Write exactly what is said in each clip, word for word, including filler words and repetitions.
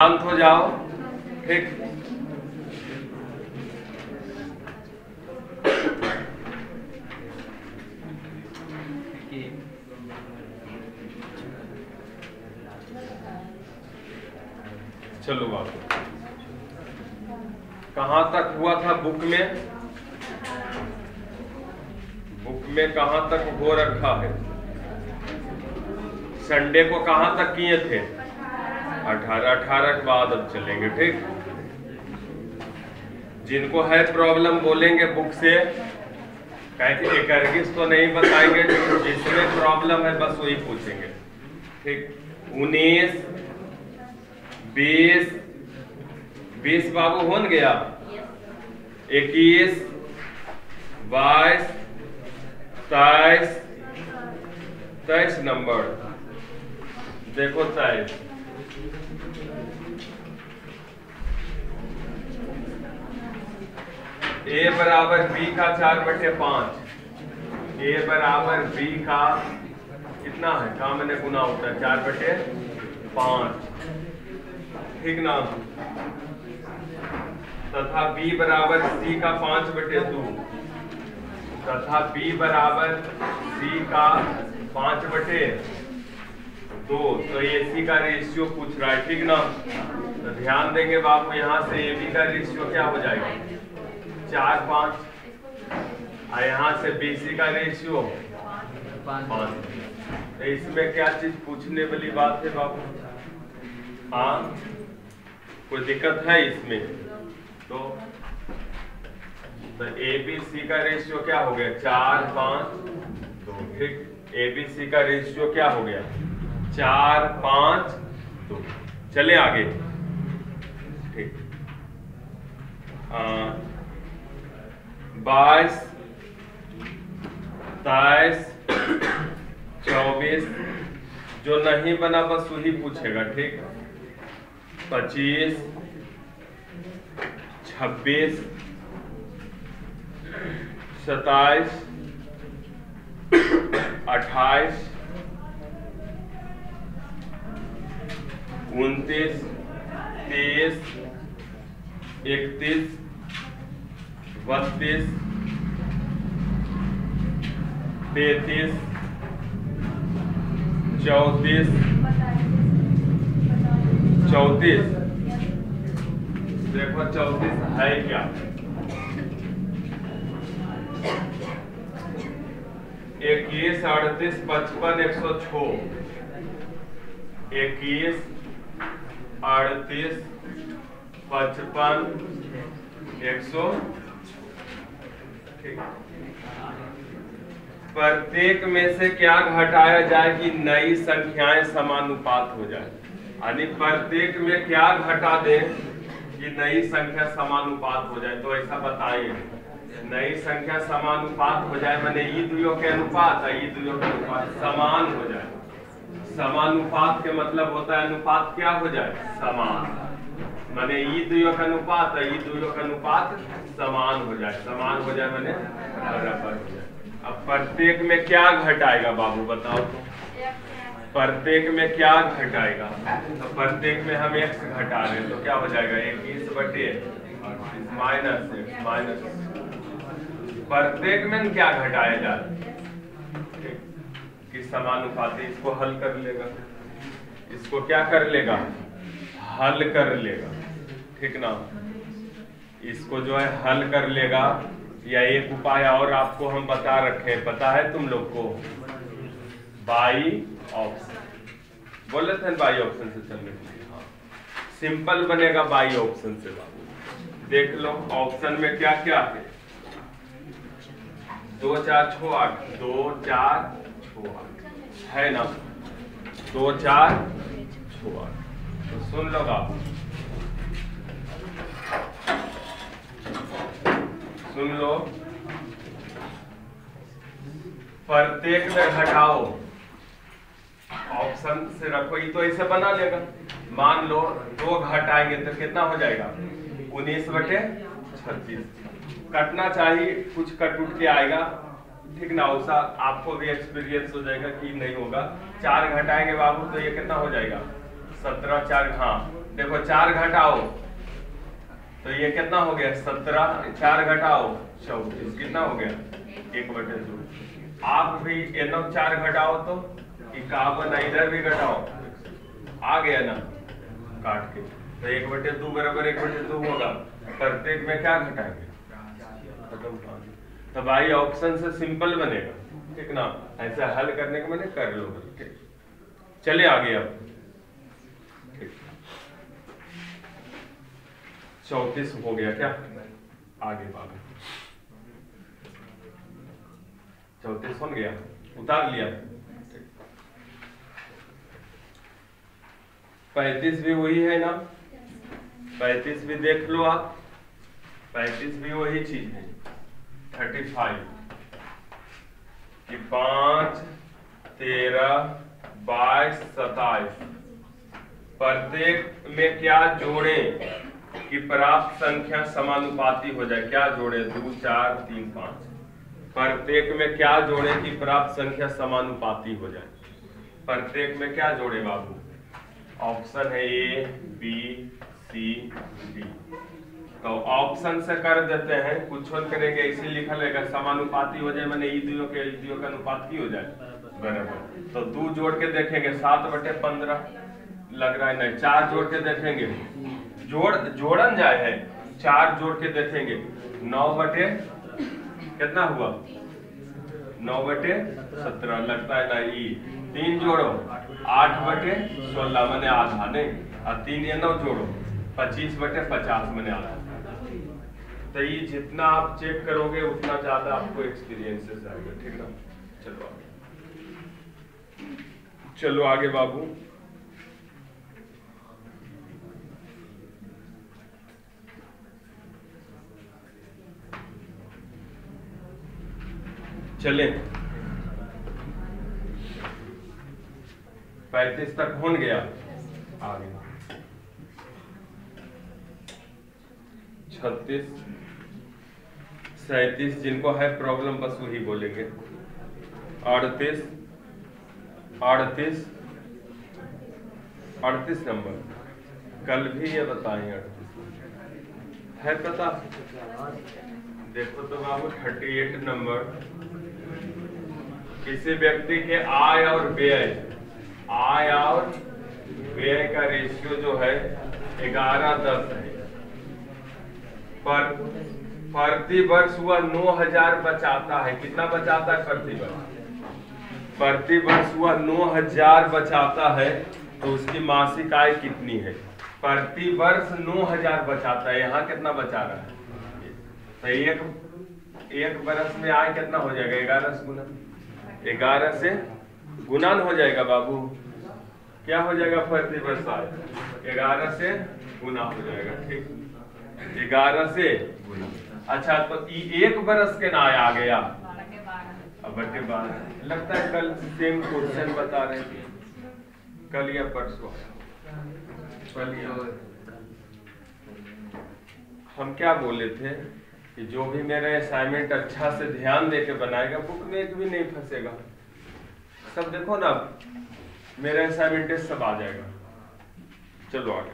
शांत हो जाओ। ठीक, चलो बाबू, कहां तक हुआ था बुक में? बुक में कहां तक हो रखा है? संडे को कहां तक किए थे? अठारह अठारह के बाद अब चलेंगे। ठीक, जिनको है प्रॉब्लम बोलेंगे बुक से, कहेंगे इक्कीस तो नहीं बताएंगे, जिसमें प्रॉब्लम है बस वही पूछेंगे। ठीक, उन्नीस बीस बीस बाबू हो गया, इक्कीस बाईस तेईस तेईस नंबर देखो, तेईस ए बराबर बी का चार बटे पांच, ए बराबर बी का कितना है? का मैंने गुना होता है चार बटे पांच। ठीक ना, तथा b बराबर c का पांच बटे दो, तथा b बराबर c का पांच बटे दो। तो ए सी का रेशियो पूछ रहा है। ठीक ना, तो ध्यान देंगे बाबू, यहाँ से ए बी का रेशियो क्या हो जाएगा? चार पांच, और यहाँ से बी सी का रेशियो पांच। तो इसमें क्या चीज पूछने वाली बात है बाबू? हाँ, कोई दिक्कत है इसमें? तो तो ए बी सी का रेशियो क्या हो गया? चार पांच दो। ठीक, ए बी सी का रेशियो क्या हो गया? चार पांच दो। चले आगे। ठीक, बाईस तेईस चौबीस, जो नहीं बना बस वही पूछेगा। ठीक, पच्चीस छब्बीस सत्ताईस अट्ठाईस उनतीस तीस इकतीस बत्तीस तैतीस चौतीस चौतीस देखो चौतीस है क्या? इक्कीस अड़तीस पचपन एक सौ छो, इक्कीस अड़तीस पचपन एक सौ। प्रत्येक में से क्या घटाया जाए कि नई संख्याएं समानुपात हो जाए? यानी प्रत्येक में क्या घटा दे कि नई संख्या समानुपात हो जाए? तो ऐसा बताइए, नई संख्या समानुपात हो जाए माने ई दुइयों के अनुपात है, ई दुइयों के अनुपात समान हो जाए। समानुपात के मतलब होता है अनुपात क्या हो जाए? समान। माने ई दुइयों का अनुपात है, ई दुइयों का अनुपात समान हो जाए। समान हो जाए माने बराबर हो जाए। अब प्रत्येक में क्या घटाएगा बाबू बताओ तो? प्रत्येक में क्या घटाएगा? तो प्रत्येक में हम x घटा रहे हैं तो क्या हो जाएगा? इक्कीस बटे माइनस एक्स माइनस। प्रत्येक में क्या घटाया जाए कि समानुपाती? इसको हल कर लेगा, इसको क्या कर लेगा? हल कर लेगा। ठीक ना, इसको जो है हल कर लेगा। या एक उपाय और आपको हम बता रखे हैं, पता है तुम लोग को? बाई ऑप्शन बोले थे, बाई ऑप्शन से चलने के लिए। हाँ, सिंपल बनेगा बाई ऑप्शन से बाबू। देख लो ऑप्शन में क्या क्या है? दो चार छो आठ, दो चार छो आठ है ना, दो चार छो आठ। तो सुन लो बाबू, सुन लो, प्रत्येक में घटाओ, ऑप्शन से रखो। ये तो ऐसे बना लेगा। मान लो दो घटाएंगे तो कितना हो जाएगा? उन्नीस बटे छत्तीस। कटना चाहिए, कुछ कट उठ के आएगा। ठीक ना, उसा आपको भी एक्सपीरियंस हो जाएगा कि नहीं होगा। चार घटाएंगे बाबू तो ये कितना हो जाएगा? सत्रह चार, हाँ देखो चार घटाओ तो ये कितना हो गया सत्रह, चार घटाओ चौतीस, कितना हो गया एक बटे दो। आप भी एनो चार घटाओ तो इक्यावन, इधर भी घटाओ, आ गया ना काट के, तो एक बटे दो बराबर एक बटे दो होगा। प्रत्येक में क्या घटाएंगे खत्म। तो भाई ऑप्शन से सिंपल बनेगा, ठीक ना। ऐसा हल करने के मैंने कर लो, ठीक। चलिए आगे अब चौतीस हो गया क्या, आगे बाबू चौतीस हो गया, उतार लिया। पैंतीस भी वही है ना, पैंतीस भी देख लो आप, पैंतीस भी वही चीज है। थर्टी फाइव कि पांच, तेरह, बाईस, सताइस, प्रत्येक में क्या जोड़े कि प्राप्त संख्या समानुपाती हो जाए। क्या जोड़े, दो, चार, तीन, पांच। प्रत्येक में क्या जोड़े कि प्राप्त संख्या समानुपाती हो जाए। प्रत्येक में क्या जोड़े बाबू, ऑप्शन है ए, बी, सी, डी। तो ऑप्शन से कर देते हैं, कुछ और करेंगे इसे लिखा रहेगा समानुपाती हो जाए, मैंने ई दियो के ई दियो का अनुपात की हो जाए बराबर। तो दो जोड़ के देखेंगे सात बटे पंद्रह लग रहा है, नहीं चार जोड़ के देखेंगे, जोड़ जोड़न जाए है, चार जोड़ के देखेंगे नौ बटे कितना हुआ, नौ बटे सत्रह लगता है ना। ई तीन जोड़ो आठ बटे सोलह मैंने आधा नहीं, और तीन या नौ जोड़ो पच्चीस बटे पचास मैंने आधा। तो ये जितना आप चेक करोगे उतना ज्यादा आपको एक्सपीरियंसेस आएगा, ठीक ना। चलो आगे, चलो आगे बाबू। चले पैंतीस तक हो गया, आगे छत्तीस, सैतीस, जिनको है प्रॉब्लम बस वही बोलेंगे। अड़तीस, अड़तीस, अड़तीस नंबर कल भी ये बताएं, अड़तीस है पता। देखो तो बाबू थर्टी एट नंबर, किसी व्यक्ति के आय और व्यय, आय और व्यय का रेशियो जो है ग्यारह दस है, पर प्रति वर्ष वह नौ हजार बचाता है। कितना बचाता है प्रति वर्ष, प्रति वर्ष वह नौ हजार बचाता है, तो उसकी मासिक आय कितनी है। प्रति वर्ष नौ हजार बचाता है, यहाँ कितना बचा रहा है, तो एक एक बरस में आय कितना हो जाएगा, ग्यारह से गुना, ग्यारह से गुणन हो जाएगा बाबू। क्या हो जाएगा प्रति वर्ष आय, ग्यारह से गुना हो जाएगा, ठीक, ग्यारह से गुना। अच्छा तो एक बरस के ना आ गया, अब बटे बारह। लगता है कल सेम क्वेश्चन बता रहे थे, कल या परसों, कल या हम क्या बोले थे कि जो भी मेरा असाइनमेंट अच्छा से ध्यान देके बनाएगा बुक में एक भी नहीं फंसेगा। सब देखो ना, मेरा असाइनमेंट सब आ जाएगा। चलो आगे,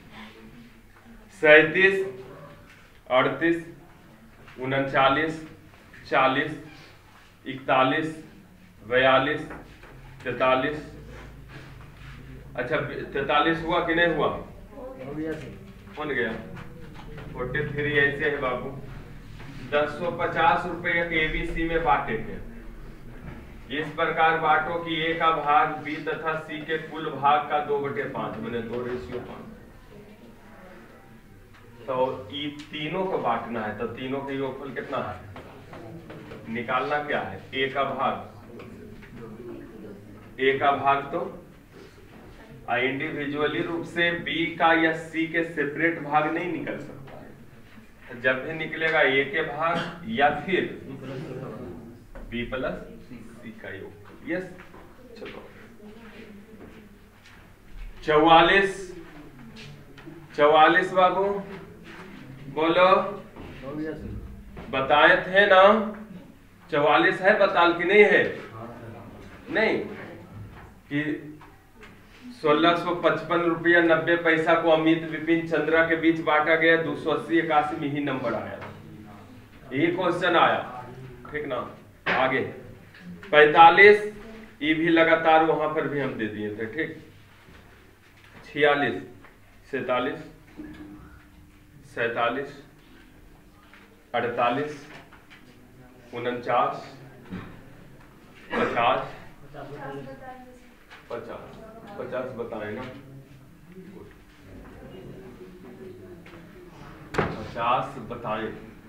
सैतीस, अड़तीस, उनचालीस, चालीस, इकतालीस, बयालीस, तैतालीस। अच्छा तैतालीस हुआ कि नहीं हुआ, हो गया। फोर्टी थ्री ऐसे है बाबू, दस सौ पचास रुपए एबीसी में बांटे थे। इस प्रकार बांटो कि ए का भाग बी तथा सी के कुल भाग का दो बटे पांच, मैंने दो रेशियो पांच। तो ये तीनों को बांटना है, तो तीनों के योगफल कितना है, निकालना क्या है, ए का भाग, ए का भाग तो इंडिविजुअली रूप से बी का या सी के सेपरेट भाग नहीं निकल सकता है। जब भी निकलेगा ए के भाग या फिर बी प्लस सी का योग। यस, चलो चौवालीस, चौवालीस बाबू बोलो, बताए थे ना चौवालीस है, बताल की नहीं है, नहीं कि सोलह सौ पचपन रुपया नब्बे पैसा को अमित विपिन चंद्रा के बीच बांटा गया, दो सौ अस्सी इक्यासी में ही नंबर आया, यही क्वेश्चन आया, ठीक ना। आगे पैतालीस, ये भी लगातार वहां पर भी हम दे दिए थे, ठीक। छियालीस, सैतालीस, सैतालीस, अड़तालीस, उनचास, पचास, पचास, पचास बताए ना, पचास बताए।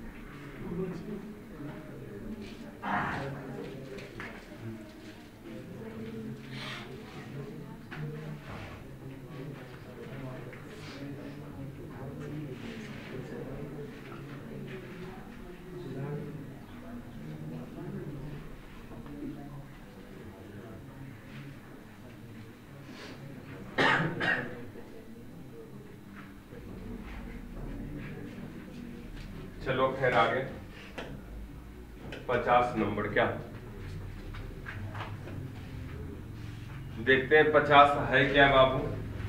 चलो खैर आगे पचास नंबर क्या देखते हैं, पचास है क्या बाबू।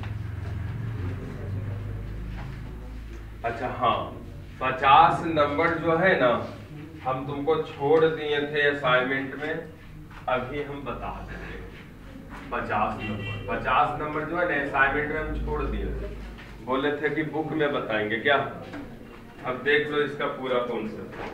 अच्छा हाँ, पचास नंबर जो है ना, हम तुमको छोड़ दिए थे असाइनमेंट में, अभी हम बता देंगे। पचास नंबर पचास नंबर जो है ना असाइनमेंट में हम छोड़ दिए थे, बोले थे कि बुक में बताएंगे क्या। अब देख लो इसका पूरा कॉन्सेप्ट।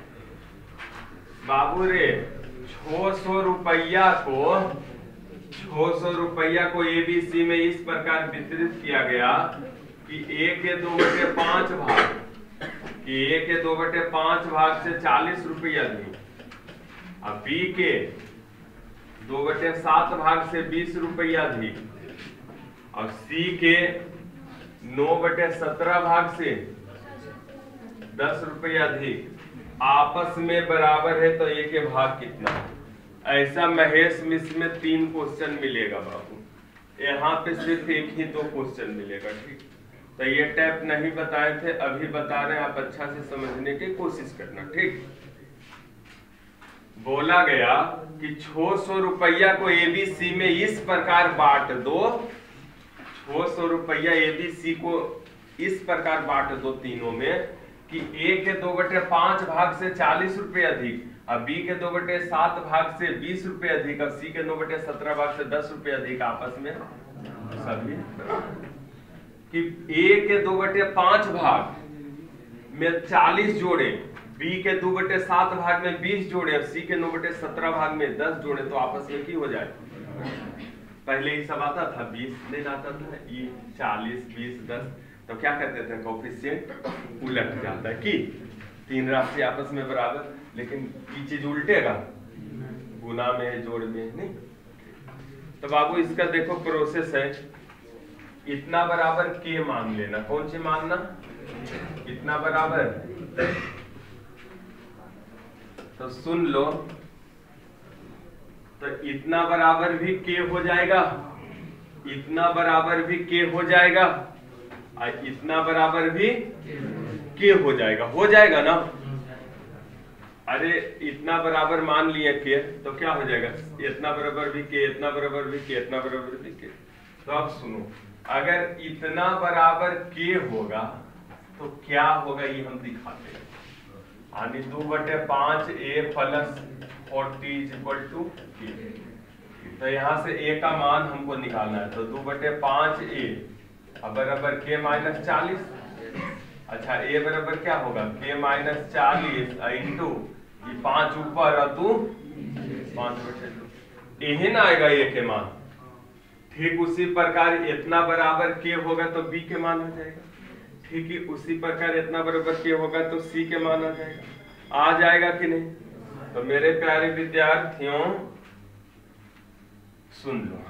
बाबू रे छह सौ रुपया को छह सौ रुपया को एबीसी में इस प्रकार वितरित किया गया कि ए के दो बटे पांच भाग कि ए के दो बटे पांच भाग से चालीस रुपया दी, अब बी के दो बटे सात भाग से बीस रुपया दी, और सी के नौ बटे सत्रह भाग से दस रुपया अधिक, आपस में बराबर है तो ए के भाग कितना। ऐसा महेश मिश्र में तीन क्वेश्चन मिलेगा बाबू, यहाँ पे सिर्फ एक ही दो क्वेश्चन मिलेगा, ठीक। तो ये टैप नहीं बताए थे, अभी बता रहे हैं, आप अच्छा से समझने की कोशिश करना, ठीक। बोला गया कि छह सौ रुपया को एबीसी में इस प्रकार बांट दो, छह सौ रुपया एबीसी को इस प्रकार बांट दो तीनों में कि ए के दो बटे पांच भाग से चालीस रुपए अधिक, अब बी के दो बटे सात भाग से बीस रुपए अधिक, अब सी के नौ बटे सत्रह भाग से दस रुपए अधिक, आपस में सभी कि ए के दो बटे पांच भाग में चालीस जोड़े, बी के दो बटे सात भाग में बीस जोड़े, अब सी के नौ बटे सत्रह भाग में दस जोड़े, तो आपस में की हो जाए। पहले ही सब आता था, बीस नहीं आता था, ये चालीस बीस दस, तो क्या कहते थे कोफिशिएंट उलट जाता है कि तीन राशि आपस में बराबर, लेकिन ये चीज उल्टेगा, गुना में जोड़ में नहीं। तो बाबू इसका देखो प्रोसेस है, इतना बराबर के मान लेना, कौन सी मानना, इतना बराबर, तो सुन लो, तो इतना बराबर भी के हो जाएगा, इतना बराबर भी के हो जाएगा, इतना बराबर भी के हो जाएगा, हो जाएगा ना। अरे इतना बराबर मान लिए के, तो क्या हो जाएगा, इतना बराबर भी के, इतना बराबर भी के, इतना बराबर भी के। तो अब सुनो, अगर इतना बराबर के होगा तो क्या होगा ये हम दिखाते हैं। यानी दो बटे पांच A plus forty is equal to के, तो यहाँ से ए का मान हमको निकालना है, तो दो बटे पांच ए अब बराबर के माइनस चालीस। अच्छा ए बराबर क्या होगा, के माइनस चालीस इंटू ये पांच ऊपर और तू पांच बटे दो, यही ना आएगा ए के मान। ठीक उसी प्रकार इतना बराबर के होगा तो बी के मान आ जाएगा, ठीक ही उसी प्रकार इतना बराबर के होगा तो सी के मान आ जाएगा, आ जाएगा कि नहीं। तो मेरे प्यारे विद्यार्थियों सुन लो,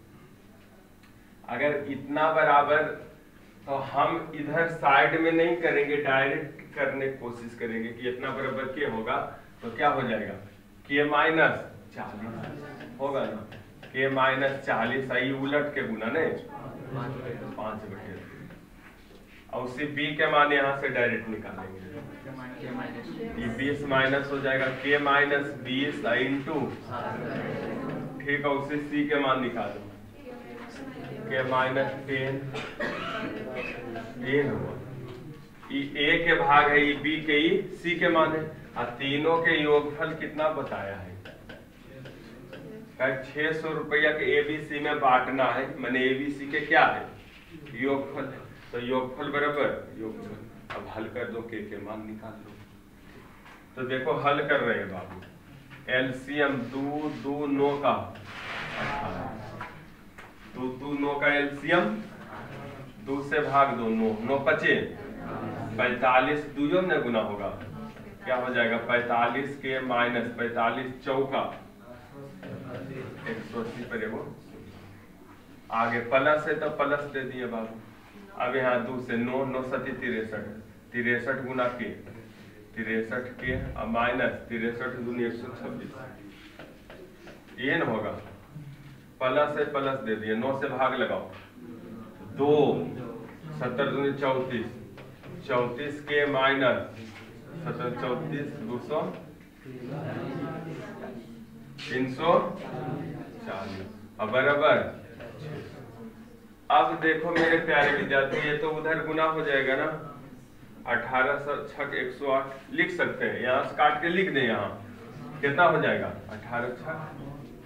अगर इतना बराबर, तो हम इधर साइड में नहीं करेंगे, डायरेक्ट करने की कोशिश करेंगे कि इतना बराबर के होगा तो क्या हो जाएगा, के माइनस चालीस होगा ना, के माइनस चालीस, आई उलट के गुना नहीं पांच बटे, और उसी बी के मान यहाँ से डायरेक्ट निकालेंगे, ये बीस माइनस हो जाएगा, के माइनस बीस इंटू, ठीक है, उसी सी के मान निकालो, के माइनस टेन टेन हुआ। ए के भाग है, ई बी के ई सी के मान है, और तीनों के योगफल कितना बताया है? छह सौ रुपया के एबीसी में बांटना है, मैंने एबीसी के क्या है? योगफल है। तो योगफल बराबर योगफल। अब हल कर दो, के के मान निकाल लो। तो देखो हल कर रहे हैं बाबू, एलसीएम दो दो नौ का दो दो नौ का एलसीएम, दो से भाग दो, नौ नौ पचे पैतालीस, दुइयों में गुना होगा, क्या हो जाएगा? पैतालीस के माइनस पैतालीस चौका एक सौ अस्सी पर वो आगे प्लस है तो प्लस दे दिए बाबू। अब यहाँ दो से नौ, नौ सती तिरसठ, तिरसठ गुना के तिरसठ के और माइनस तिरसठ दूनी एक सौ छब्बीस, ये न होगा। प्लस है प्लस दे दिए, नौ से भाग लगाओ, दो सत्तर दूनी चौतीस, चौतीस के माइनस सत्तर चौतीस दो सौ तीन सौ चालीस और बराबर। अब देखो मेरे प्यारे विद्यार्थी, ये तो उधर गुना हो जाएगा ना, अठारह सौ छक एक सौ आठ लिख सकते हैं, यहाँ से काट के लिख दें। यहाँ कितना हो जाएगा? अठारह छक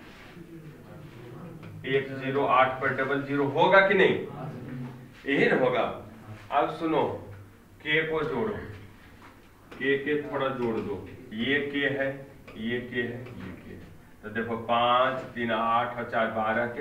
एक जीरो आठ पर डबल जीरो होगा कि नहीं? यही ना होगा। अब सुनो, के को जोड़ो, के के थोड़ा जोड़ दो, ये के है, ये के है, ये के है। तो देखो पांच तीन आठ और चार बारह के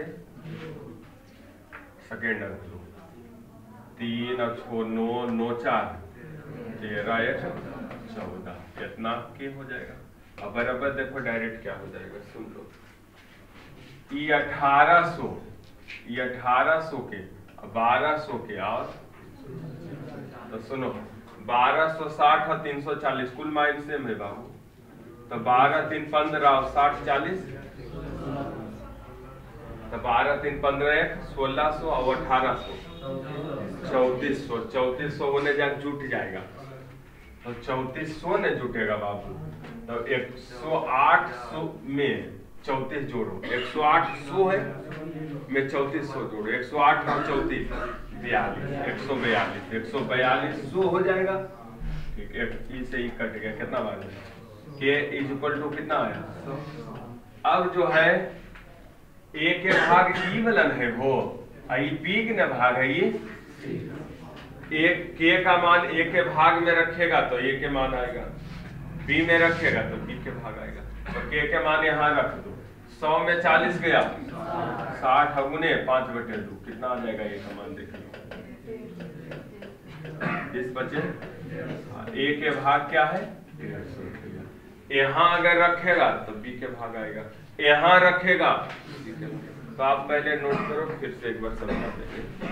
सेकेंड रख लो, तीन और छो नौ, नौ चार तेरह एक चौदह, इतना के हो जाएगा। अब बराबर देखो डायरेक्ट क्या हो जाएगा, सुन लो। ये अठारह सौ, ये अठारह सौ के बारह सौ के, और तो सुनो बारह सौ साठ और तीन सौ चालीस कुल माइल सेम है बाबू। तो बारह तीन पंद्रह और साठ चालीस, तो बारह तीन पंद्रह एक सोलह सौ और अठारह सौ चौतीस सौ, चौतीस सौ होने जा जुट जाएगा। तो चौतीस सौ ने जुटेगा बाबू। तो एक सौ आठ सौ में चौतीस जोड़ो, एक सौ आठ सौ है में चौतीस सौ जोड़ो, एक सौ आठ और चौतीस बयालीस, एक सौ बयालीस, एक सौ बयालीस सौ हो जाएगा। ठीक, एक ई से ही कट गया, कितना बार के इज इक्वल टू कितना आया? अब जो है ए के भाग ई वाला है वो, आई बी के भाग है ये, एक के का मान ए के भाग में रखेगा तो ए के मान आएगा, बी में रखेगा तो बी के भाग आएगा। तो के के मान यहाँ रख दो, सौ में चालीस गया, साठ गुने पांच बटे दो, कितना आ जाएगा ए का मान? देख लो इस बचे ए के भाग क्या है? यहाँ अगर रखेगा तो बी के भाग आएगा, यहाँ रखेगा तो आप पहले नोट करो, फिर से एक बार समझा देंगे।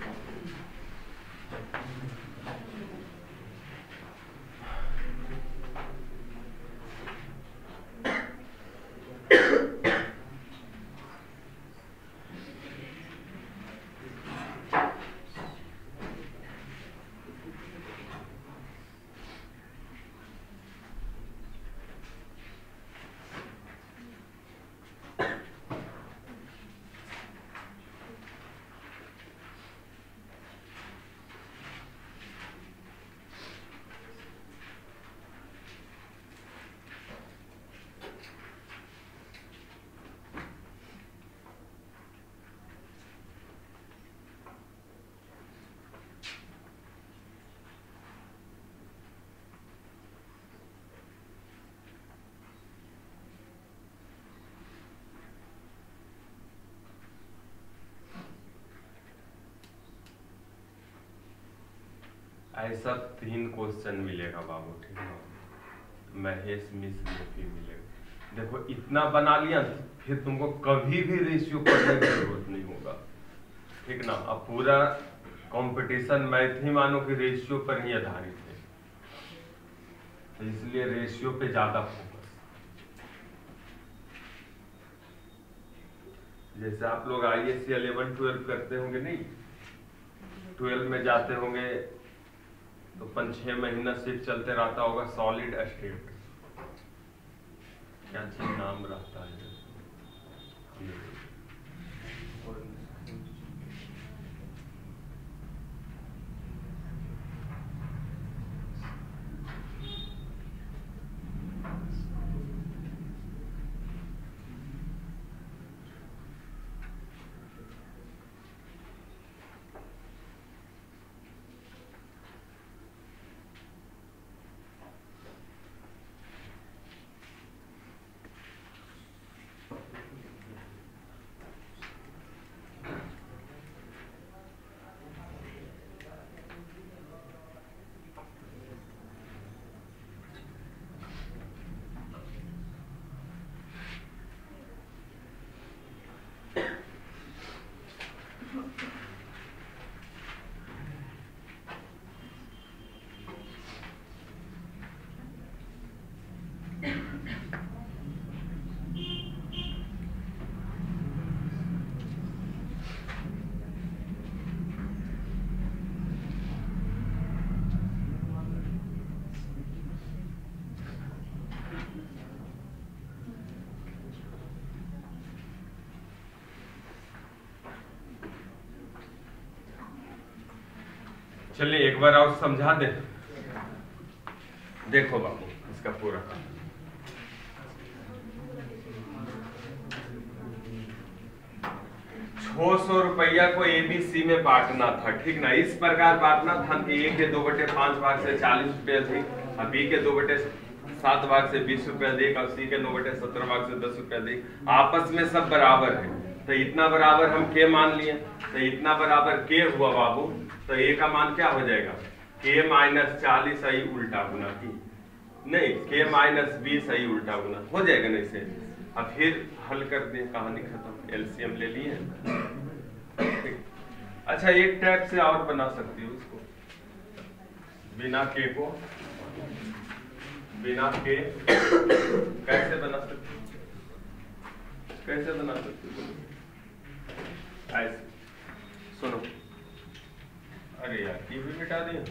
ऐसा तीन क्वेश्चन मिलेगा बाबू, ठीक है? महेश मिश्र भी मिलेगा। देखो इतना बना लिया, फिर तुमको कभी भी रेशियो पढ़ने की जरूरत नहीं होगा, ठीक ना? अब पूरा कंपटीशन मैथ ही मानो कि रेशियो पर ही आधारित है, तो इसलिए रेशियो पे ज्यादा फोकस। जैसे आप लोग I S C eleven twelve करते होंगे, नहीं ट्वेल्व में जाते होंगे तो पाँच छह महीना सिर्फ चलते रहता होगा सॉलिड स्टेट, क्या चीज नाम रहता है, चलिए एक बार और समझा दे। देखो बाबू इसका पूरा काम। छह सौ रुपया को एबीसी में बांटना था, ठीक ना। इस प्रकार बांटना था कि ए के दो बटे पांच भाग से चालीस रुपया थी, और बी के दो बटे सात भाग से बीस रुपया दी, और सी के नौ बटे सत्रह भाग से दस रुपया दी। आपस में सब बराबर है, तो इतना बराबर हम के मान लिए, तो इतना बराबर के हुआ बाबू। तो ए का मान क्या हो जाएगा, के माइनस चालीस आई उल्टा गुना की, नहीं के माइनस बीस आई उल्टा गुना हो जाएगा ना इसे। अब फिर हल कर दें, कहानी खत्म, एलसीएम ले लिए। अच्छा एक टाइप से और बना सकती हूँ इसको, बिना के को, बिना के कैसे बना सकती हूँ, कैसे बना सकती हूँ, ऐसे सुनो। अरे यार ये भी मिटा दिया,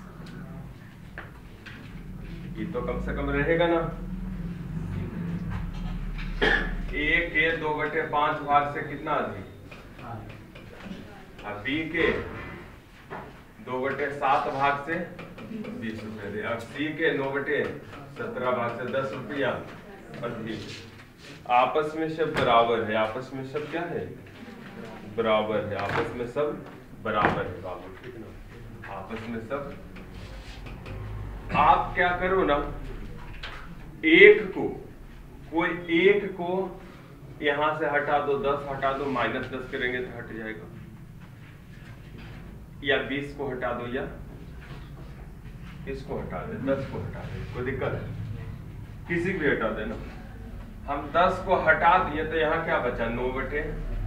ये तो कम से कम रहेगा ना। ए के दो बटे पांच भाग से कितना अधिक, अब बी के दो बटे सात भाग से बीस रुपए दे, अब सी के नौ बटे सत्रह भाग से दस रुपया अधिक। आपस में सब बराबर है, आपस में सब क्या है, बराबर है, आपस में सब बराबर है बाबू, ठीक ना। आपस में सब, आप क्या करो ना, एक को, कोई एक को यहां से हटा दो, दस हटा दो, माइनस दस करेंगे तो हट जाएगा, या बीस को हटा दो, या इसको हटा दे, दस को हटा दे, कोई दिक्कत है, किसी भी हटा देना। हम दस को हटा दिए तो यहाँ क्या बचा, नौ बटे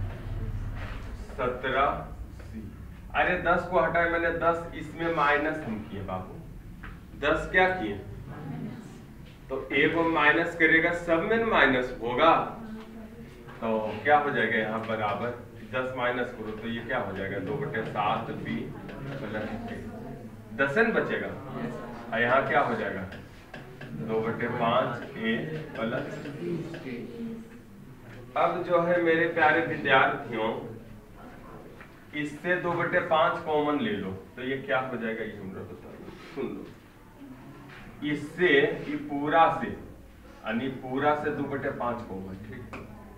सत्रह सी। अरे दस को हटाए मैंने, दस इसमें माइनस हम किए बाबू, दस क्या किए, तो ए को माइनस करेगा, सब में माइनस होगा, तो क्या हो जाएगा यहाँ बराबर, दस माइनस करो तो ये क्या हो जाएगा, दो बटे सात बी प्लस दस न बचेगा, और यहाँ क्या हो जाएगा, दो बटे पांच ए प्लस। अब जो है मेरे प्यारे विद्यार्थियों, इससे दो बटे पांच कॉमन ले लो, तो ये क्या हो जाएगा, ये हम लोग बताओ, सुन लो। इससे ये पूरा से, यानी पूरा से दो बटे पांच कॉमन, ठीक।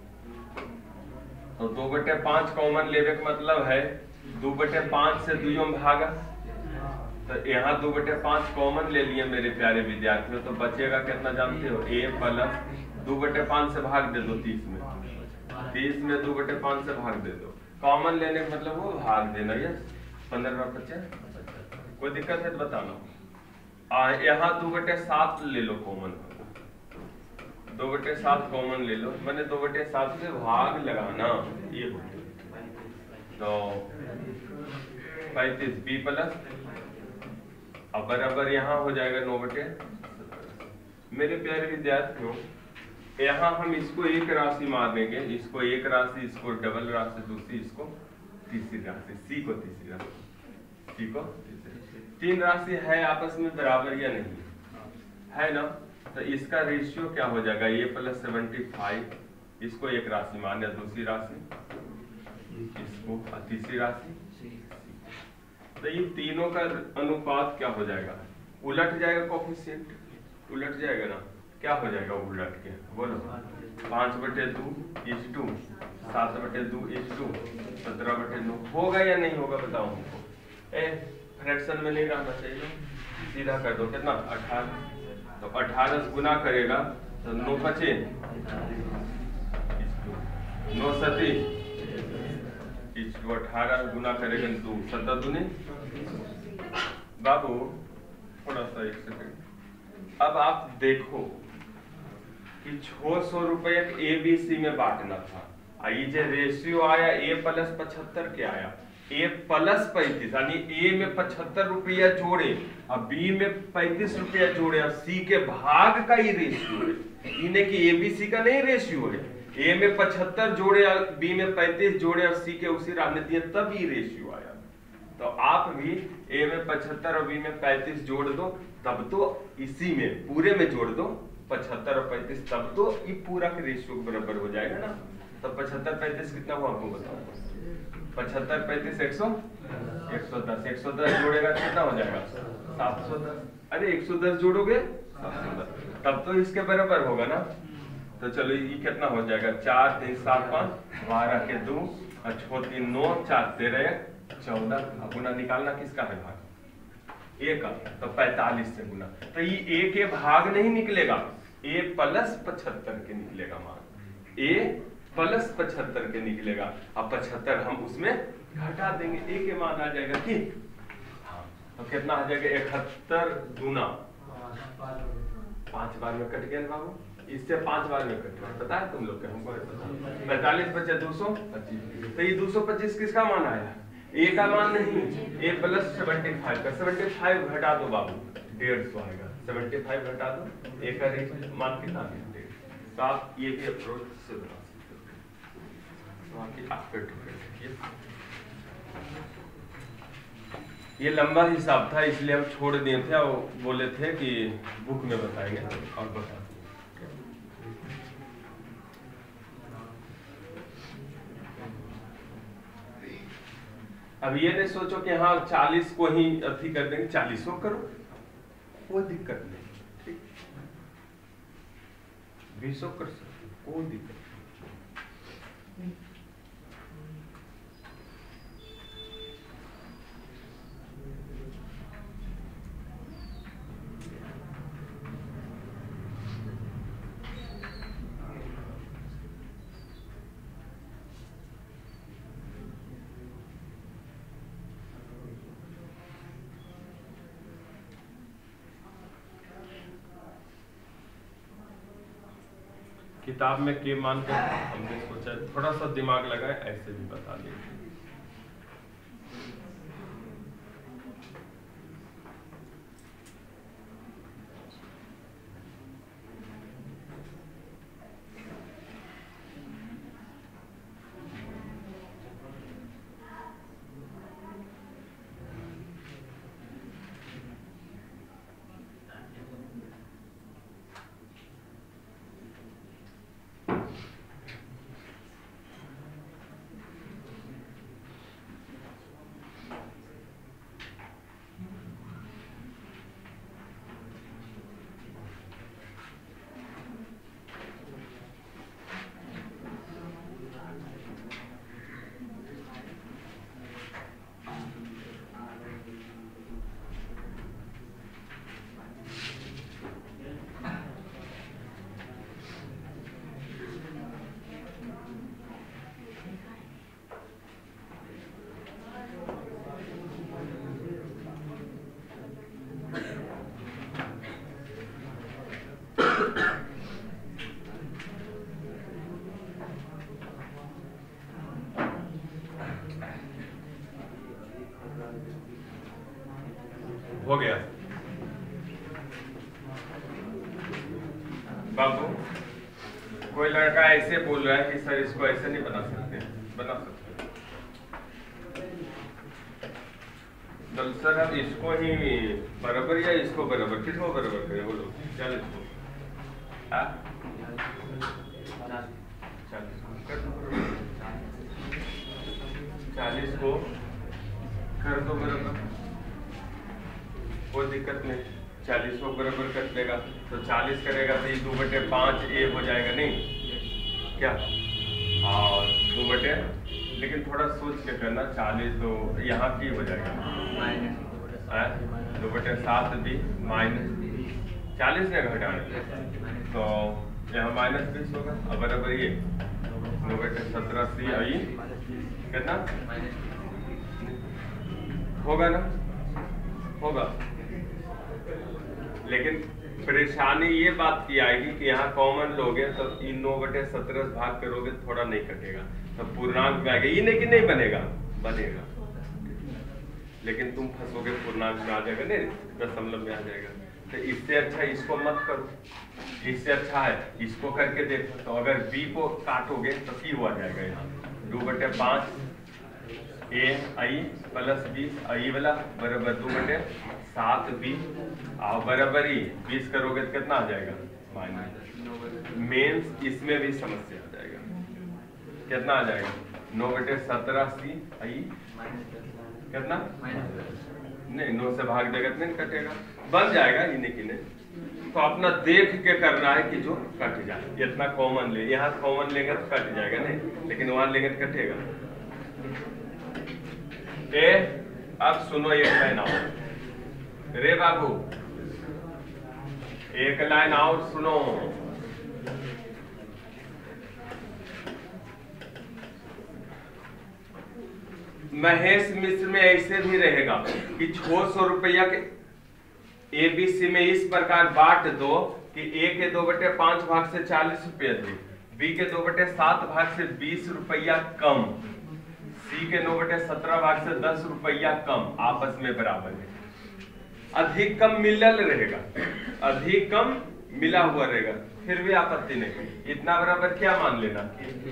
तो दो बटे पांच कॉमन लेने का मतलब है दो बटे पांच से दुइयों भागा, तो यहाँ दो बटे पांच कॉमन ले लिए मेरे प्यारे विद्यार्थियों, तो बचेगा कितना जानते हो, ए प्लस दो बटे पांच से भाग दे दो तीस में, तीस में दो बटे पांच से भाग दे दो, कॉमन लेने का मतलब वो भाग देना, ये पंद्रह पचास, कोई दिक्कत है तो बताना। यहाँ दो बटे सात ले लो कॉमन, दो बटे सात कॉमन ले लो, मैंने दो बटे सात से भाग लगाना, ये हो तो पैंतीस बी प्लस, अब बराबर यहाँ हो जाएगा नौ बटे। मेरे प्यारे विद्यार्थियों, यहाँ हम इसको एक राशि मान देंगे, इसको एक राशि, इसको डबल राशि, दूसरी इसको तीसरी राशि, सी को तीसरी राशि, सी को तीसरी, तीन राशि है आपस में बराबर या नहीं है ना। तो इसका रेशियो क्या हो जाएगा, ए प्लस सेवेंटी फाइव, इसको एक राशि मान लिया, दूसरी राशि इसको, तीसरी राशि। तो ये तीनों का अनुपात क्या हो जाएगा, उलट जाएगा, कोफिशिएंट उलट जाएगा ना, क्या हो जाएगा उलट के, बोलो, पांच बटे दो इज टू, सात बटे दो इज टू, सत्रह बटे नौ, होगा या नहीं होगा बताओ हमको। ए फ्रैक्शन में नहीं रहना चाहिए, सीधा कर दो, कितना अठारह, तो अठारह गुना करेगा तो नौ पचे, नौ सती अठारह गुना करेगा दो, सत्तर दूनी बाबू, थोड़ा सा एक सेकंड। अब आप देखो कि छह सौ रुपये एबीसी में बांटना था, ये जो रेशियो आया ए प्लस पचहत्तर के आया, ए प्लस पैंतीस, यानी ए में पचहत्तर रुपया जोड़े, अब बी में पैंतीस रुपया जोड़े, अब सी के भाग का ही रेशियो है, इन्हें कि एबीसी का नहीं रेशियो है, ए में पचहत्तर जोड़े, बी में पैंतीस जोड़े, और सी के उसी राजनीति तब ही रेशियो आया। तो आप भी ए में पचहत्तर और बी में पैंतीस जोड़ दो, तब तो इसी में पूरे में जोड़ दो पचहत्तर और पैंतीस, तब तो ये पूरा के रेशियो बराबर हो जाएगा ना। तो पचहत्तर पैंतीस कितना हुआ आपको बताओ, पचहत्तर पैंतीस एक सौ एक सौ दस एक सौ दस जोड़ेगा कितना हो जाएगा सात सौ दस। अरे एक सौ दस जोड़ोगे सात सौ दस, तब तो इसके बराबर होगा ना। तो चलो ये कितना हो जाएगा, चार तीन सात पाँच, बारह के दो, छो तीन नौ, चार तेरह चौदह। अब गुना निकालना किसका है, भाग ए का, तो पैंतालीस से गुना। तो ये ए के भाग नहीं निकलेगा, ए प्लस पचहत्तर के निकलेगा मान, ए प्लस पचहत्तर के निकलेगा। अब पचहत्तर हम उसमें घटा देंगे, ए के मान आ जाएगा ठीक। हाँ, तो कितना आ जाएगा, इकहत्तर गुना पांच बार में कट गया बाबू, इससे पांच बार में कट रहा है, पता है तुम लोग के, हमको पैंतालीस बचे दो सौ पच्चीस। तो ये दो सौ पच्चीस किसका मान आया, ए का मान नहीं, ए प्लस सेवेंटी फाइव का। सेवेंटी फाइव घटा दो बाबू, डेढ़ सौ आएगा। सेवेंटी फाइव घटा दो, ए का मान कितना है, डेढ़। तो आप ये भी अप्रोच से बना सकते हो। ये लंबा हिसाब था इसलिए हम छोड़ दिए थे, और बोले थे कि बुक में बताएंगे और बता। अब ये नहीं सोचो कि हाँ चालीस को ही अथी कर देंगे, चालीसों करो, कोई दिक्कत नहीं, ठीक। बीसों कर सकते, कोई दिक्कत नहीं। किताब में के मान कर हमने सोचा थोड़ा सा दिमाग लगाए, ऐसे भी बता दें। हो गया बाबू। कोई लड़का ऐसे बोल रहा है कि सर इसको ऐसे नहीं बना सकते, बना सकते। तो सर अब इसको ही बराबर या इसको बराबर, किसको बराबर करें बोलो, चालीस को चालीस को कर दो बराबर, कोई दिक्कत नहीं। चालीस को बराबर कर देगा तो चालीस करेगा तो ये दो बटे पाँच ए हो जाएगा, नहीं क्या, और दो बटे, लेकिन थोड़ा सोच के करना, चालीस तो यहाँ की हो जाएगा दो बटे सात भी माइनस चालीस ने घटाने, तो यहाँ माइनस बीस होगा। अब बराबर ये दो बटे सत्रह सी आई कितना होगा ना, होगा। लेकिन परेशानी ये बात की आएगी कि यहाँ कॉमन लोगे तो इन नौ बटे सत्रह भाग करोगे थोड़ा नहीं कटेगा, तो पूर्णांक में आएगा। ये नहीं कि नहीं बनेगा, बनेगा, लेकिन तुम फंसोगे पूर्णांक में आ जाएगा, नहीं दशमलव में आ जाएगा। तो इससे अच्छा इसको मत करो, इससे अच्छा है इसको करके देखो। तो अगर बी को काटोगे तो सी हुआ जाएगा, यहाँ दो बटे पाँच ए आई प्लस बीस आई वाला बराबर दो बटे सात बी और बराबर ही बीस करोगे तो कितना आ जाएगा माइनस। मेंस इसमें भी समस्या आ जाएगा, कितना आ जाएगा नौ बटे सत्रह सी आई कितना नहीं, नौ से भाग देगा तो नहीं कटेगा, बन जाएगा इन्हीं की नहीं। तो अपना देख के करना है कि जो कट जाए, इतना कॉमन ले, यहाँ कॉमन लेंगे तो कट जाएगा नहीं, लेकिन वहां लेंगे तो कटेगा। ए अब सुनो एक लाइन और रे बाबू, एक लाइन और सुनो। महेश मिश्र में ऐसे भी रहेगा कि छह सौ रुपया के एबीसी में इस प्रकार बांट दो कि ए के दो बटे पांच भाग से चालीस रुपया दे, बी के दो बटे सात भाग से बीस रुपया कम, सी के नौ बटे सत्रह भाग से दस रुपया कम, आपस में बराबर है। अधिक कम मिलल रहेगा, अधिक कम मिला हुआ रहेगा, फिर भी आपत्ति नहीं। इतना बराबर क्या मान लेना,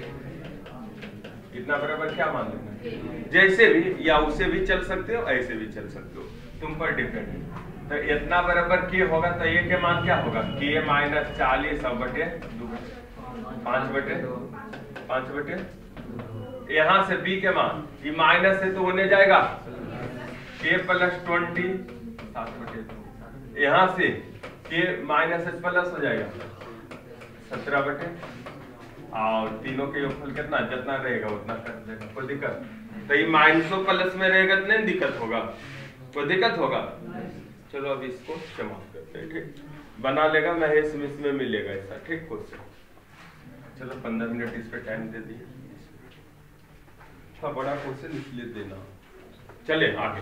इतना बराबर क्या मान लेना, जैसे भी या उसे भी चल सकते हो, ऐसे भी चल सकते हो, तुम पर डिपेंड है। तो इतना बराबर के होगा तो ये के मान क्या होगा, के माइनस चालीस और बटे दो पांच बटे पांच बटे यहाँ से बी के मान, ये माइनस है तो होने जाएगा के प्लस ट्वेंटी सात बटे दो, यहाँ से के माइनस एच प्लस हो जाएगा सत्रह बटे, और तीनों के योगफल कितना जितना रहेगा उतना कर देगा, कोई दिक्कत। तो ये माइनसो प्लस में रहेगा तो नहीं दिक्कत होगा, कोई दिक्कत होगा। चलो अब इसको समाप्त करते हैं, ठीक, बना लेगा महेश मिश्र में मिलेगा ऐसा, ठीक खुद से। चलो पंद्रह मिनट इस पे टाइम दे दिए, थोड़ा बड़ा क्वेश्चन इसलिए देना। चले आगे,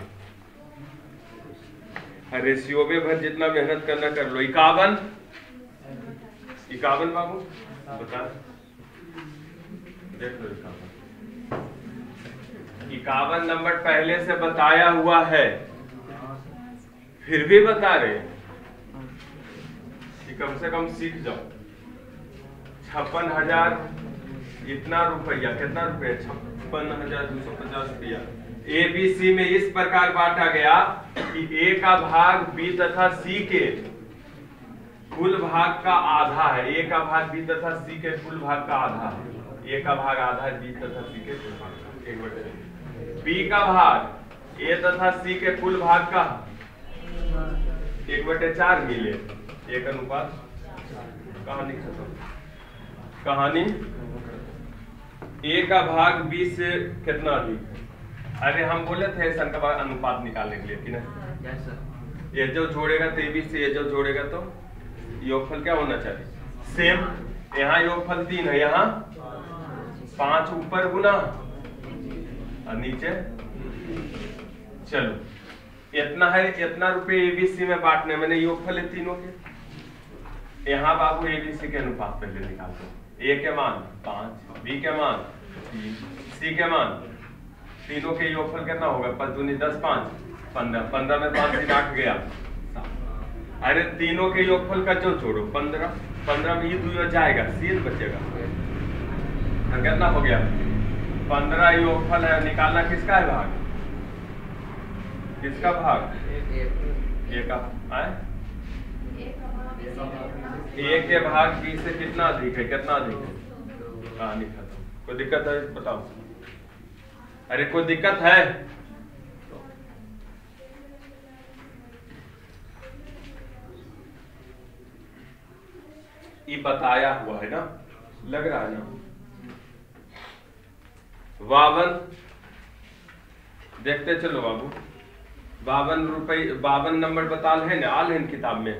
रेशियो में भर जितना मेहनत करना कर लो। इक्यावन इक्यावन बाबू बता, देख लो इक्यावन इक्यावन नंबर पहले से बताया हुआ है, फिर भी बता रहे कि कम से कम सीख जाओ। छप्पन हजार इतना रुपया, कितना रुपया, छप्पन हजार दो सौ पचास रुपया ए बी सी में इस प्रकार बांटा गया कि ए का भाग बी तथा सी के कुल भाग का आधा है, ए का भाग बी तथा सी के कुल भाग का आधा है, ए का भाग आधा है बी तथा सी के कुल भाग का, एक बटे बी का भाग ए तथा सी के कुल भाग का एक बटे चार मिले, एक अनुपात। कहानी खत्म, कहानी। ए का भाग बी से कितना अधिक है, अरे हम बोले थे ऐसा का अनुपात निकालने के लिए कि नहीं, ये जो जोड़ेगा तो बी से ये जो जोड़ेगा तो योगफल क्या होना चाहिए सेम। यहाँ योगफल तीन है, यहाँ पांच ऊपर गुना और नीचे। चलो इतना है, इतना रुपए एबीसी में बांटने, मैंने योगफल है तीनों के। यहाँ बाबू एबीसी के अनुपात पहले निकाल दो, ए के मान पांच, बी के मान तीन, सी के मान, तीनों के योगफल कितना होगा, पांच दूनी दस, पांच पंद्रह, पंद्रह में पांच दिन आठ गया। अरे तीनों के योगफल का जो जोड़ो पंद्रह, पंद्रह में ये दो जाएगा, सीध बचेगा, कितना हो गया पंद्रह योगफल है। निकालना किसका है भाग, किसका भाग, ए का आए? ए के भाग बी से कितना अधिक है, कितना अधिक है, कहानी खत्म। कोई दिक्कत है बताओ, अरे कोई दिक्कत है? ये बताया हुआ है ना, लग रहा है ना। बावन देखते चलो बाबू, बावन रुपए बावन नंबर बता है ना, आल है किताब में।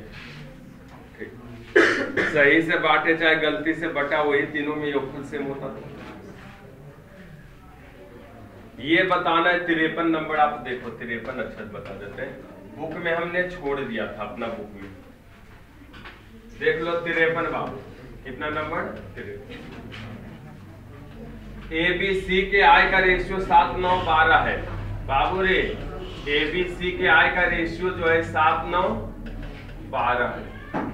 सही से बांटे चाहे गलती से बटा, वही तीनों में योगफल सेम होता था। ये बताना है तिरपन नंबर, आप देखो तिरपन अक्षर बता देते हैं, बुक में हमने छोड़ दिया था अपना बुक में, देख लो तिरपन बाबू कितना नंबर तिरपन। ए बी सी के आय का रेशियो सात नौ बारह है बाबू रे, ए बी सी के आय का रेशियो जो है सात नौ बारह है।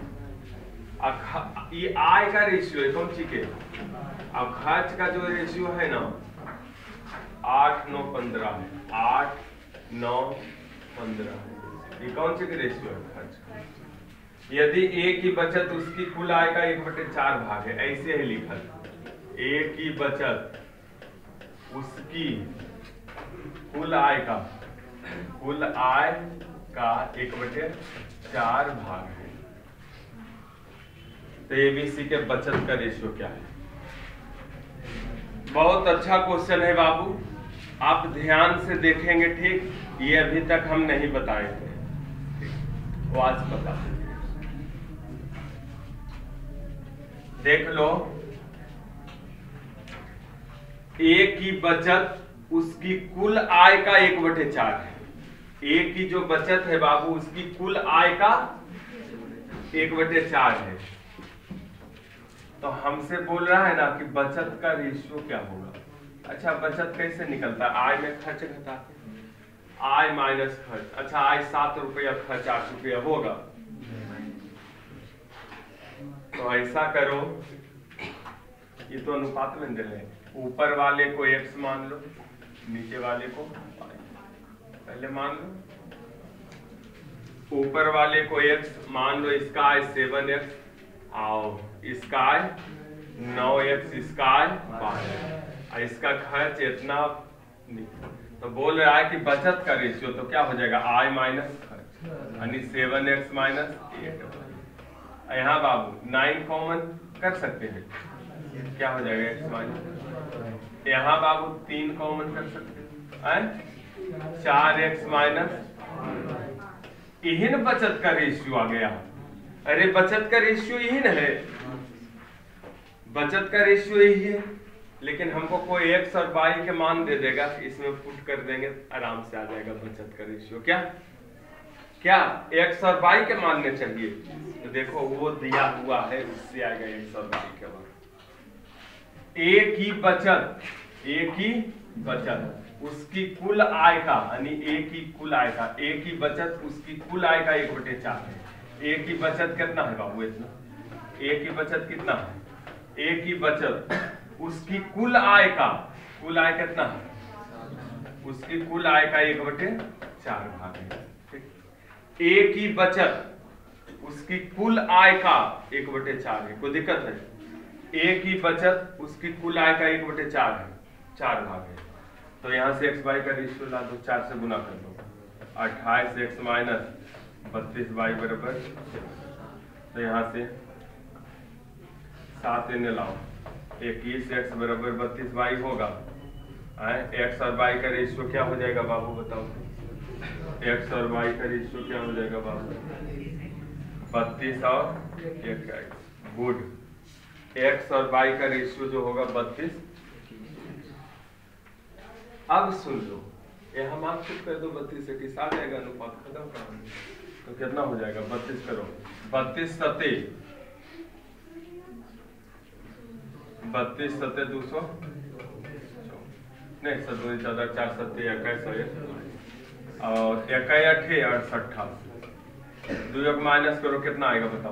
ये आय का रेशियो है कौन सी के, अब खर्च का जो रेशियो है ना आठ नौ पंद्रह है, आठ नौ पंद्रह है, ये कौन सी के रेशियो है खर्च का। यदि ए की बचत उसकी कुल आय का एक बटे चार भाग है, ऐसे है लिखा, ए की बचत उसकी कुल आय का कुल आय का एक बटे चार भाग है। तो एबीसी के बचत का रेशियो क्या है? बहुत अच्छा क्वेश्चन है बाबू, आप ध्यान से देखेंगे। ठीक, ये अभी तक हम नहीं बताए थे, वो आज बता देख लो। ए की बचत उसकी कुल आय का एक बटे चार है। ए की जो बचत है बाबू उसकी कुल आय का एक बटे चार है। तो हमसे बोल रहा है ना कि बचत का रेशियो क्या होगा। अच्छा, बचत कैसे निकलता है? आय में खर्च घटाते हैं, आय माइनस खर्च। अच्छा, आय सात रुपया, खर्च आठ रुपया होगा। तो ऐसा करो, ये तो अनुपात में दे रहे, ऊपर वाले को x मान लो, नीचे वाले को y। पहले मान लो ऊपर वाले को x मान लो, इसका आय सेवन एक्स और इसका आय नौ एक्स, इसका आय बारह, इसका खर्च इतना। तो बोल रहा है कि बचत का रेशियो तो क्या हो जाएगा, आय माइनस खर्च, यानी सेवन एक्स माइनस एट। यहाँ बाबू नाइन कॉमन कर सकते हैं, क्या हो जाएगा एक्स माइनस। यहाँ बाबू तीन कॉमन कर सकते हैं, चार एक्स माइनस। यही न बचत का रेशियो आ गया। अरे बचत का रेशियो यही न है, बचत का रेशियो यही है। लेकिन हमको कोई एक्स और वाई के मान दे देगा, इसमें पुट कर देंगे, आराम से आ जाएगा बचत का रेशियो। क्या क्या एक्स और वाई के मानने चाहिए, तो देखो वो दिया हुआ है, उससे आएगा एक्स और वाई के मान। ए की बचत, ए की बचत उसकी कुल आय का, यानी ए की कुल आय का, ए की बचत उसकी कुल आय का एक बटे चार है। ए की बचत कितना है बाबू? इतना। ए की बचत कितना है? ए की बचत उसकी कुल आय का, कुल आय कितना है? उसकी कुल आय का एक बटे चार भाग है। ए की बचत उसकी कुल आय का एक बटे चार है। कोई दिक्कत है? ए की बचत उसकी कुल आय का एक बटे चार है, चार भाग है। तो यहाँ से एक्स वाई का रेशियो ला दो, चार से गुना कर दो, अट्ठाईस एक्स माइनस बत्तीस वाई बराबर। तो यहाँ से सात इन्हें लाओ, इक्कीस एक्स बराबर बत्तीस वाई होगा। एक्स और वाई का रेशियो क्या हो जाएगा बाबू बताओ? एक्स और वाई का रेशियो क्या हो जाएगा बाबू? बत्तीस और इक्कीस। गुड। एक्स और वाई का रेशियो जो होगा बत्तीस। अब सुन लो, ये हम आप खुद कर दो, बत्तीस इक्कीस आ जाएगा, अनुपात खत्म करेंगे। तो कितना हो जाएगा? बत्तीस करो, बत्तीस सत्ते बत्तीस सत्ते दो सौ नहीं, सत्तर चौदह चार सत्ते इक्कीस और इक्कीस अठे अड़सठ। दो एक माइनस करो, कितना आएगा बताओ?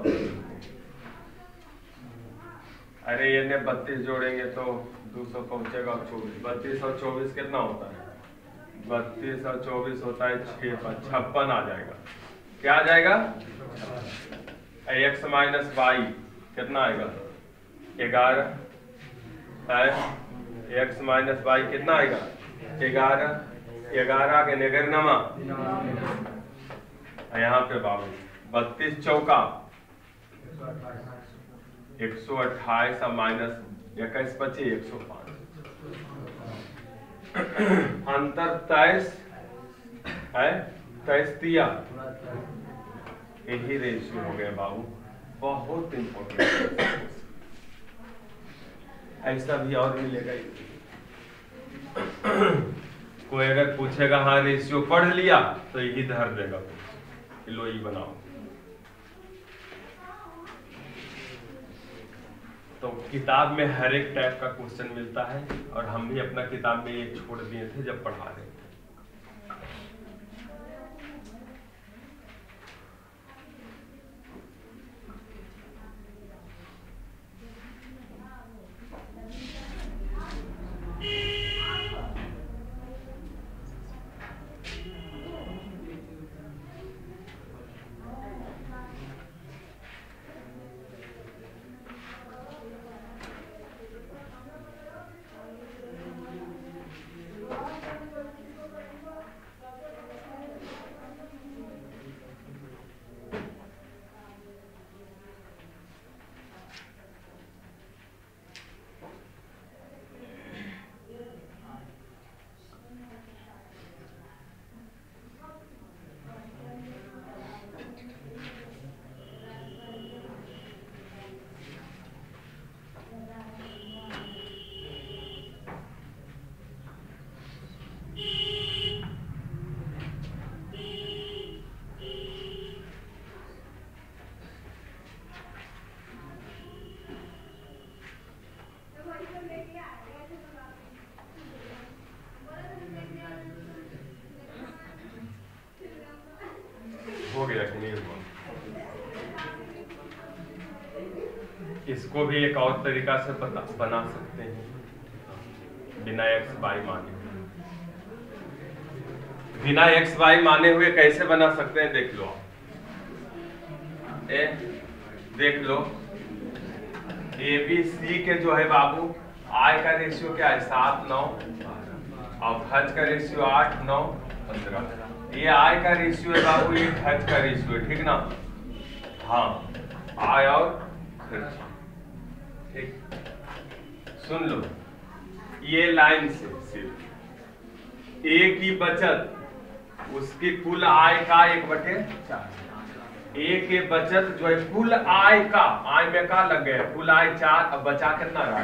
अरे ये ने बत्तीस जोड़ेंगे तो दो सौ पहुंचेगा और चौबीस, बत्तीस और चौबीस कितना होता है? बत्तीस और चौबीस होता है छह, छप्पन आ जाएगा। क्या आ जाएगा? एक्स माइनस वाई कितना आएगा? ग्यारह। एक्स माइनस वाई कितना आएगा? ग्यारह। ग्यारह के नगर नमा यहाँ पे बाबू बत्तीस चौका एक सौ अट्ठाईस माइनस इक्कीस पचे एक सौ पांच, अंतर तेईस है, तेईस तिया। यही रेशियो हो गया बाबू, बहुत इंपॉर्टेंट। ऐसा भी और मिलेगा। कोई अगर पूछेगा हाँ रेशियो पढ़ लिया, तो यही धर देगा, लो ये बनाओ। तो किताब में हर एक टाइप का क्वेश्चन मिलता है, और हम भी अपना किताब में ये छोड़ दिए थे जब पढ़ा रहे थे। कि नहीं हुआ? इसको भी एक और तरीका से बता, बना सकते हैं बिना एक्स वाई माने। बिना एक्स वाई माने हुए कैसे बना सकते हैं देख लो आप। ए, देख लो ए बी सी के जो है बाबू आय का रेशियो क्या है? सात नौ और खर्च का रेशियो आठ नौ पंद्रह। ये आय का रेशियो है बाबू, ये खर्च का रेशियो है, ठीक ना? हाँ, आय और खर्च, ठीक। सुन लो ये लाइन से सिर्फ ए की बचत उसकी कुल आय का एक बटे चार। ए के बचत जो है कुल आय का, आय में का लग गया कुल आय चार, अब बचा कितना रहा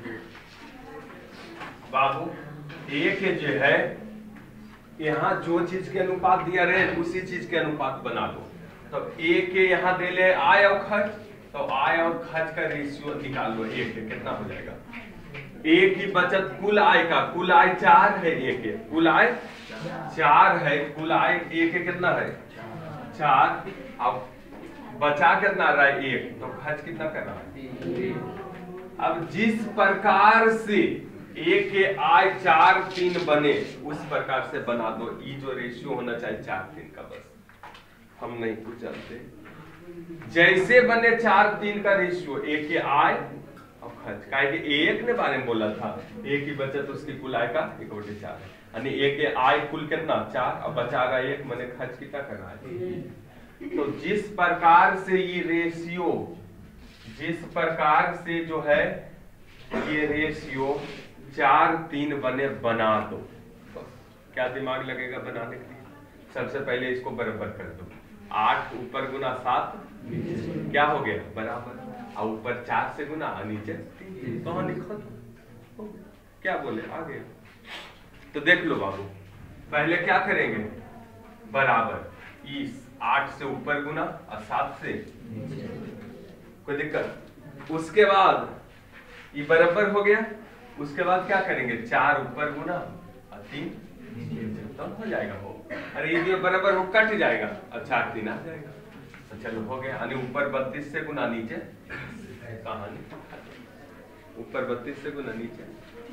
बाबू? ए के जो है यहाँ जो चीज के अनुपात दिया रहे उसी चीज के अनुपात बना लो। तो ए के यहाँ दे ले आय और खर्च, तो आय और खर्च का रेशियो निकाल लो। ए के कितना हो जाएगा? ए की बचत कुल आय का, कुल आय चार है, ए के कुल आय चार है, कुल आय ए के कितना है? चार। अब बचा कितना रहा है? एक। तो खर्च कितना कर रहा है? अब जिस प्रकार से ए के आय चार तीन बने उस प्रकार से बना दो। ई जो रेशियो होना चाहिए चार तीन का, बस हम नहीं कुछ जानते। जैसे बने चार तीन का रेशियो ए के आय और खर्च का, एक ने बारे में बोला था ए की बचत उसकी कुल आय का एक बटे चार है, यानी ए के आय कुल कितना? चार, और बचा रहा एक, मैंने खर्च कितना कर रहा है? तो जिस प्रकार से ये रेशियो, जिस प्रकार से जो है ये रेशियो चार तीन बने बना दो। तो क्या दिमाग लगेगा बनाने के लिए? सबसे पहले इसको बराबर कर दो। आठ ऊपर गुना सात नीचे क्या हो गया? बराबर। और ऊपर चार से गुना नीचे तीन, कहानी खत्म। क्या बोले? आ गया। तो देख लो बाबू, पहले क्या करेंगे? बराबर। इस आठ से ऊपर गुना और सात से नीचे, कोई दिक्कत? उसके बाद ये बराबर हो गया। उसके बाद क्या करेंगे? चार ऊपर गुना और तीन नीचे, तो हो जाएगा वो। अरे ये बराबर वो कट जाएगा और चार तीन आ जाएगा। तो चलो हो गया, यानी ऊपर बत्तीस से गुना नीचे, कहानी ऊपर बत्तीस से गुना नीचे।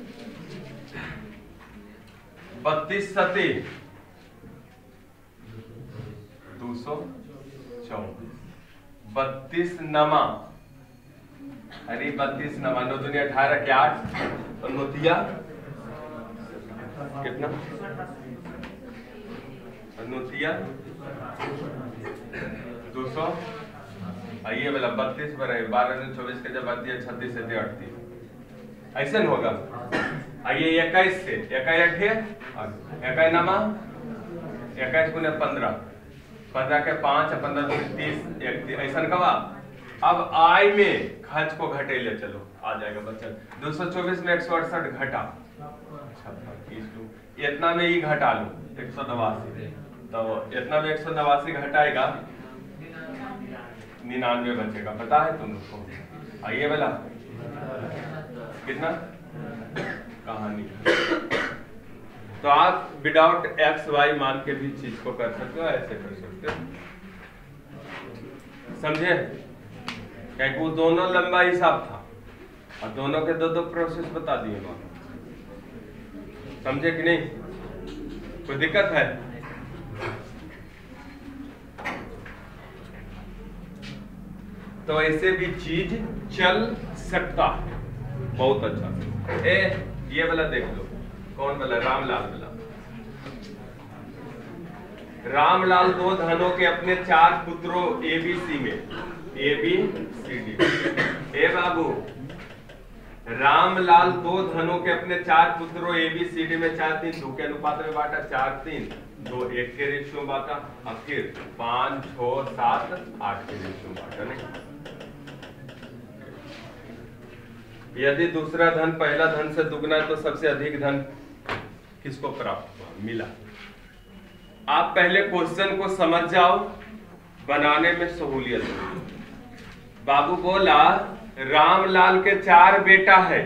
बत्तीस सते दो सौ चौबीस, बत्तीस नमा, अरे बत्तीस नमा नौ दुनिया अठारह के आठ, और नोतिया कितना? नोतिया दो सौ, आइए वाला बत्तीस पर है, बारह से चौबीस के जब आती है छत्तीस से अड़तीस, ऐसा नहीं होगा। आइए इक्कीस से, इक्कीस अठे इक्कीस नमा, इक्कीस गुने पंद्रह, पंद्रह के पांच, पंद्रह दो तीस, इकतीस, ऐसा कवा। अब आय में खर्च को घटे ले चलो, आ जाएगा बचत। दो सौ चौबीस में एक सौ अड़सठ घटा, इतना में ही घटा लो एक सौ नवासी, तो इतना में एक सौ नवासी घटाएगा निन्यानवे बचेगा। पता है तुम लोग को? आइए वाला कितना? कहानी। तो आप विदाउट एक्स वाई मान के भी चीज को कर सकते हो, ऐसे कर सकते हो, समझे? क्या वो दोनों लंबा हिसाब था और दोनों के दो दो प्रोसेस बता दिए, समझे कि नहीं? कोई दिक्कत है? तो ऐसे भी चीज चल सकता है, बहुत अच्छा। ए ये वाला देख लो, कौन वाला? रामलाल वाला। रामलाल दो धनों के अपने चार पुत्रों ए बी सी में, ए बी सी डी। ए बाबू, रामलाल दो धनों के अपने चार पुत्रों ए बी सी डी में चार तीन दो के अनुपात में बांटा, चार तीन दो एक के रेशियो बांटा, अब फिर पांच छह सात आठ के रेशियो बांटा। नहीं, यदि दूसरा धन पहला धन से दुगना है तो सबसे अधिक धन किसको प्राप्त हुआ? मिला। आप पहले क्वेश्चन को समझ जाओ, बनाने में सहूलियत हो। बाबू बोला रामलाल के चार बेटा है,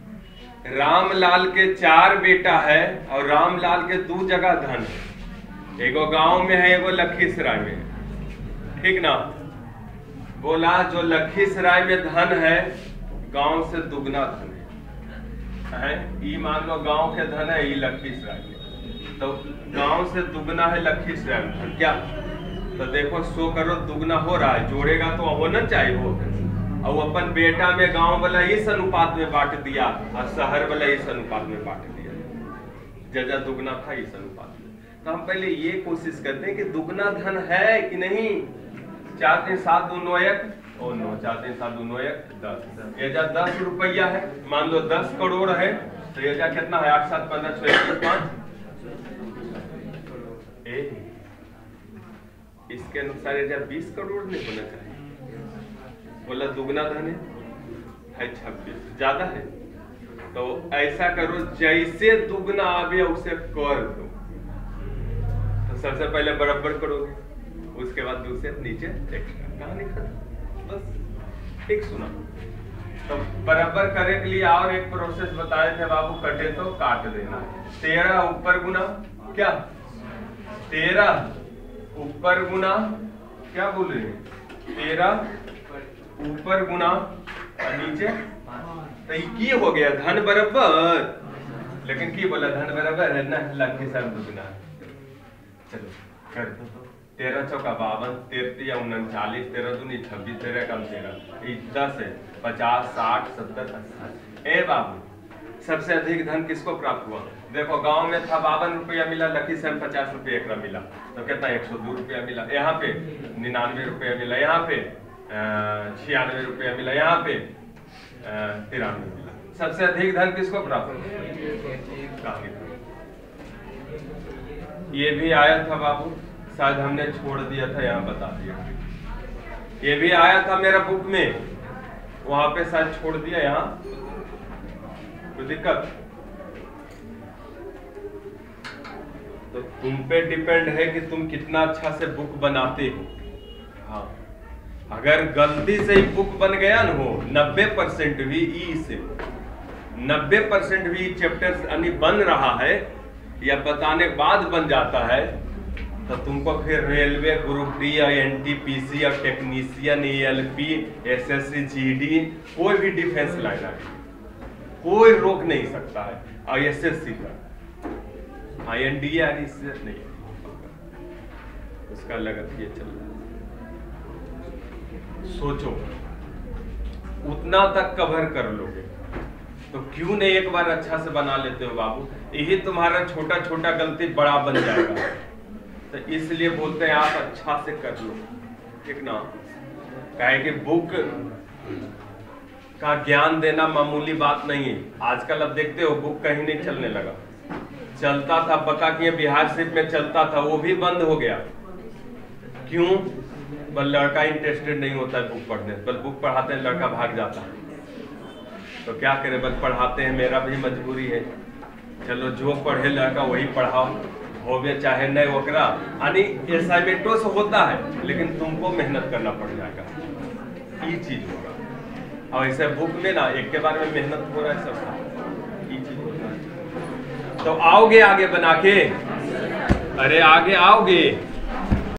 रामलाल के चार बेटा है और रामलाल के दो जगह धन है। एगो गांव में है, एगो लखीसराय में है, ठीक ना। बोला जो लखीसराय में धन है गांव से दुगना धन है, है? ई मान लो गांव के धन है, ई लखीसराय में, तो गांव से दुगना है लखीसराय में धन। क्या तो देखो सौ करोड़ दुगना हो रहा है, जोड़ेगा तो होना चाहिए हो। और अपन बेटा में गांव वाला इस अनुपात में बांट दिया और शहर वाला इस अनुपात में बांट दिया, जजा दुगना था इस अनुपात में। तो हम पहले ये कोशिश करते हैं कि दुगना धन है कि नहीं। चार तीन सात दो नौ एक, ओ नौ चार तीन सात दो नौ एक दस, ये जा दस रुपया है, मान लो दस करोड़ है, तो ये जा कितना है, आठ सात पंद्रह छह इक्कीस पांच, इसके अनुसार ये जा बीस करोड़ नहीं होना चाहिए। बोला दुगना धन है छब्बीस, ज्यादा है, तो ऐसा करो जैसे दुगना आवे उसे कर दो। तो सबसे पहले बराबर करोगे, उसके बाद दूसरे नीचे एक्स्ट्रा, कहानी खत्म बस। ठीक सुना। तो बराबर करने के लिए और एक प्रोसेस बताए थे बाबू, कटे तो काट देना। तेरह ऊपर गुना क्या, तेरह ऊपर गुना क्या बोल रहे हैं, तेरह ऊपर गुना और नीचे, तो ये हो गया धन बराबर। लेकिन की बोला धन बराबर है ना, लखी सब दुगना। चलो कर दो, तेरह चौका बावन, तेरह उनचालीस, तेरह दूनी छब्बीस, तेरह कम तेरह, दस है, पचास साठ सत्तर अस्सी। ए बाबू सबसे अधिक धन किसको प्राप्त हुआ? देखो गांव में था बावन रुपया मिला, लखीसराय में पचास रुपया एकरा मिला, तो कितना एक सौ दो रुपया मिला। यहाँ पे निन्यानवे रुपया मिला, यहाँ पे छियानवे रुपया मिला, यहाँ पे तिरानवे मिला। सबसे अधिक धन किसको प्राप्त? ये भी आया था बाबू, शायद हमने छोड़ दिया था, यहाँ बता दिया। ये भी आया था मेरा बुक में, वहां पे शायद छोड़ दिया, यहाँ कोई दिक्कत? तो तुम पे डिपेंड है कि तुम कितना अच्छा से बुक बनाते हो। हाँ, अगर गलती से ही बुक बन गया न हो, नब्बे परसेंट भी ई से नब्बे परसेंट भी चैप्टर यानी बन रहा है या बताने के बाद बन जाता है, तो तुमको फिर रेलवे ग्रुप डी या एनटीपीसी या टेक्नीशियन एएलपी एसएससी जीडी कोई भी डिफेंस लाइन है, कोई रोक नहीं सकता है। और एसएससी का हाँ एनडीआर इससे नहीं, उसका लगत ये चल रहा है। सोचो उतना तक कवर कर लोगे तो क्यों नहीं एक बार अच्छा से बना लेते हो बाबू। यही तुम्हारा छोटा छोटा गलती बड़ा बन जाएगा, तो इसलिए बोलते हैं आप अच्छा से कर लो, ठीक ना। कहे कि बुक का ज्ञान देना मामूली बात नहीं है। आजकल अब देखते हो बुक कहीं नहीं चलने लगा, चलता था बता कि बिहार सिर्फ में चलता था, वो भी बंद हो गया। क्यों? बल लड़का इंटरेस्टेड नहीं होता है बुक पढ़ने, बल बुक पढ़ाते हैं लड़का भाग जाता है, तो क्या करे, बल पढ़ाते हैं, मेरा भी मजबूरी है, चलो जो पढ़े लड़का वही पढ़ाओ, होवे चाहे नहीं वकरा। यानी असाइनमेंटों से होता है लेकिन तुमको मेहनत करना पड़ जाएगा, ये चीज होगा। और ऐसे बुक में ना एक के बारे में मेहनत हो रहा है सब, ये चीज होता है। तो आओगे आगे बना के, अरे आगे आओगे।